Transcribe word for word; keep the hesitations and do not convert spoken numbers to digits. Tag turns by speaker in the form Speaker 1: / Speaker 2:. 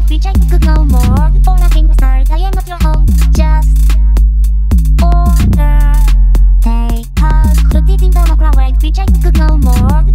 Speaker 1: Wish I could go more. For nothing stars, I am not your home. Just order. Take a good in the microwave. Wish I could go more.